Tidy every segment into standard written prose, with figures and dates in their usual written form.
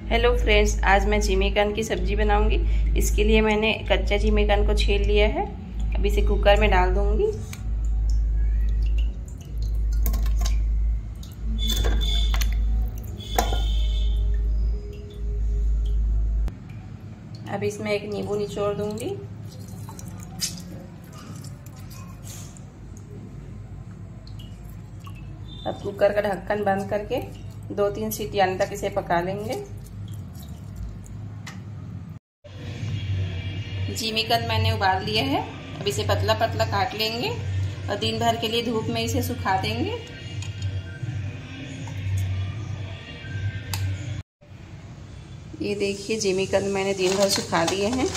Hello friends, आज मैं जिमीकंद की सब्जी बनाऊंगी। इसके लिए मैंने कच्चा जिमीकंद को छील लिया है। अब इसे कुकर में डाल दूंगी। अब इसमें एक नींबू निचोड़ दूंगी। अब कुकर का ढक्कन बंद करके 2-3 सीटी आने तक इसे पका लेंगे। जिमीकंद मैंने उबाल लिया है। अब इसे पतला पतला काट लेंगे और दिन भर के लिए धूप में इसे सुखा देंगे। ये देखिए, जिमीकंद मैंने दिन भर सुखा लिए हैं।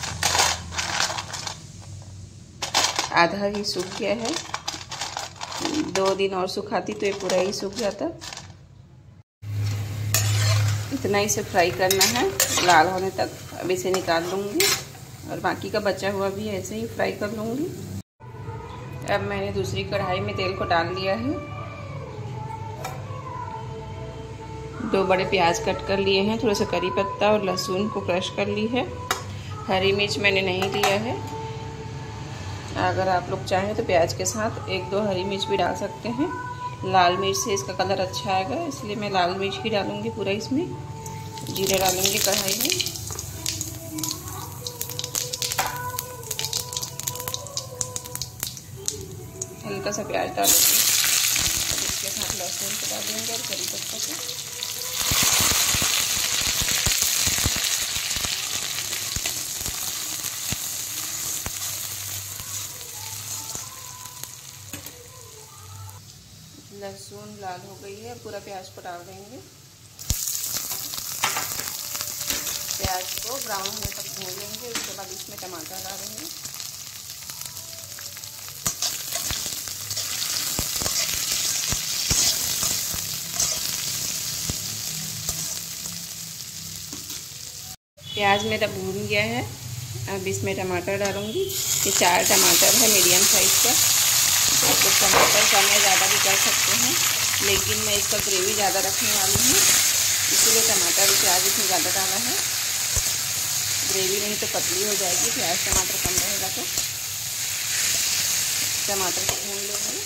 आधा ही सूख गया है। 2 दिन और सुखाती तो ये पूरा ही सूख जाता। इतना इसे फ्राई करना है लाल होने तक। अब इसे निकाल लूँगी और बाकी का बचा हुआ भी ऐसे ही फ्राई कर लूँगी। अब मैंने दूसरी कढ़ाई में तेल को डाल लिया है। 2 बड़े प्याज कट कर लिए हैं, थोड़ा सा करी पत्ता और लहसुन को क्रश कर ली है। हरी मिर्च मैंने नहीं लिया है। अगर आप लोग चाहें तो प्याज के साथ 1-2 हरी मिर्च भी डाल सकते हैं। लाल मिर्च से इसका कलर अच्छा आएगा, इसलिए मैं लाल मिर्च ही डालूँगी पूरा इसमें। जीरा डालेंगे कढ़ाई में। हल्का सा प्याज डालेंगे, इसके साथ लहसुन को डालेंगे और करी पत्ता को। लहसुन लाल हो गई है, पूरा प्याज को डाल देंगे। प्याज को ब्राउन होने तक भून लेंगे। उसके बाद इसमें टमाटर डालेंगे। प्याज मेरा भून गया है। अब इसमें टमाटर डालूंगी। ये 4 टमाटर है मीडियम साइज का। आप लोग टमाटर कम या ज़्यादा भी कर सकते हैं, लेकिन मैं इसका ग्रेवी ज़्यादा रखने वाली हूँ, इसीलिए टमाटर और प्याज इसमें ज़्यादा डाला है। ग्रेवी नहीं तो पतली हो जाएगी, प्याज टमाटर कम रहेगा तो। टमाटर को भून लेंगे।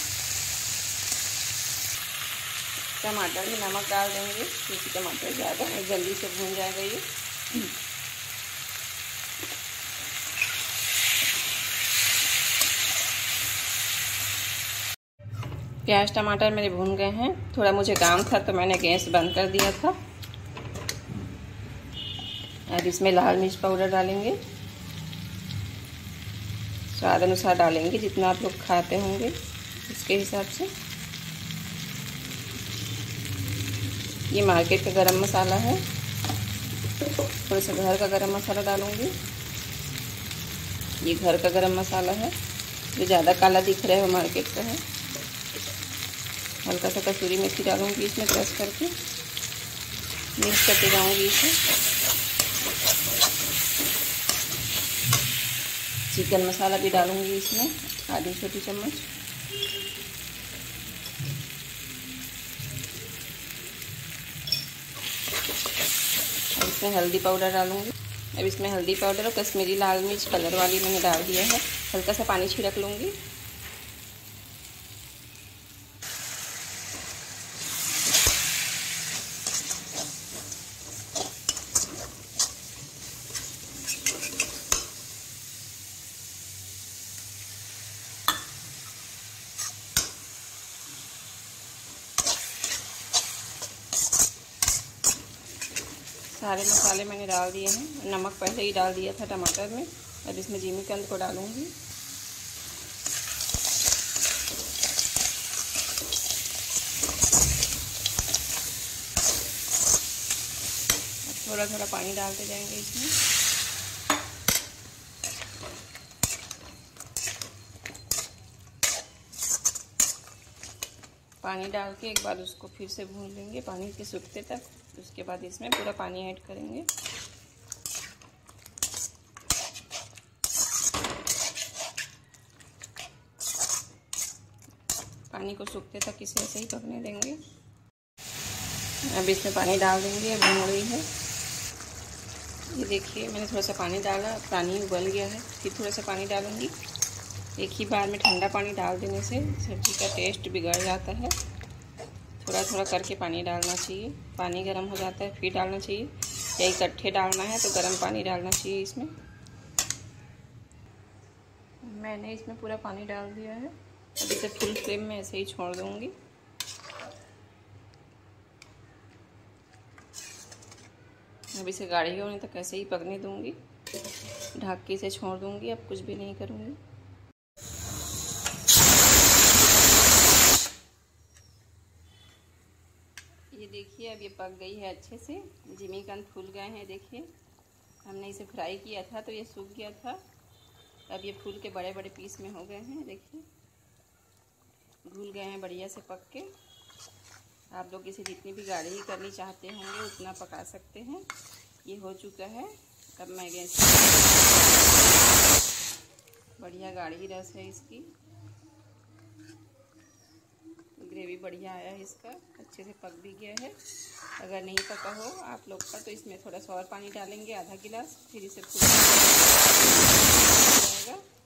टमाटर में नमक डाल देंगे, क्योंकि टमाटर ज़्यादा है, जल्दी से भून जाएगा ये। प्याज टमाटर मेरे भून गए हैं। थोड़ा मुझे काम था तो मैंने गैस बंद कर दिया था। अब इसमें लाल मिर्च पाउडर डालेंगे। स्वाद अनुसार डालेंगे, जितना आप लोग खाते होंगे उसके हिसाब से। ये मार्केट का गरम मसाला है। थोड़ा सा घर का गरम मसाला डालूंगी। ये घर का गरम मसाला है, जो ज़्यादा काला दिख रहा है वो मार्केट का है। हल्का सा कसूरी मेथी डालूंगी इसमें, क्रश करके मिक्स करते जाऊंगी इसे। चिकन मसाला भी डालूंगी इसमें, आधी छोटी चम्मच। और इसमें हल्दी पाउडर डालूंगी। अब इसमें हल्दी पाउडर और कश्मीरी लाल मिर्च कलर वाली मैंने डाल दिया है। हल्का सा पानी छिड़क लूँगी। सारे मसाले मैंने डाल दिए हैं। नमक पहले ही डाल दिया था टमाटर में। अब इसमें जिमीकंद को डालूंगी। थोड़ा थोड़ा पानी डालते जाएंगे इसमें। पानी डाल के एक बार उसको फिर से भून लेंगे पानी के सूखते तक। उसके बाद इसमें पूरा पानी ऐड करेंगे। पानी को सूखते तक इसे ऐसे ही पकने देंगे। अब इसमें पानी डाल देंगे। अब भून रही है, ये देखिए मैंने थोड़ा सा पानी डाला, पानी उबल गया है। फिर थोड़ा सा पानी डालूंगी। एक ही बार में ठंडा पानी डाल देने से सब्ज़ी का टेस्ट बिगड़ जाता है। थोड़ा थोड़ा करके पानी डालना चाहिए। पानी गर्म हो जाता है फिर डालना चाहिए, या इकट्ठे डालना है तो गर्म पानी डालना चाहिए इसमें। मैंने इसमें पूरा पानी डाल दिया है। अब इसे फुल फ्लेम में ऐसे ही छोड़ दूँगी। अब इसे गाढ़ी होने तक ऐसे ही पकने दूँगी। ढक के इसे छोड़ दूँगी। अब कुछ भी नहीं करूँगी। ये देखिए अब ये पक गई है अच्छे से। जिमीकंद फूल गए हैं, देखिए हमने इसे फ्राई किया था तो ये सूख गया था। अब ये फूल के बड़े बड़े पीस में हो गए हैं, देखिए घुल गए हैं बढ़िया से पक के। आप लोग इसे जितनी भी गाढ़ी करनी चाहते होंगे उतना पका सकते हैं। ये हो चुका है। अब मैं गैस, बढ़िया गाढ़ी रस है इसकी, ग्रेवी बढ़िया आया है इसका, अच्छे से पक भी गया है। अगर नहीं पका हो आप लोग का तो इसमें थोड़ा सा और पानी डालेंगे, आधा गिलास, फिर इसे फूल जाएगा।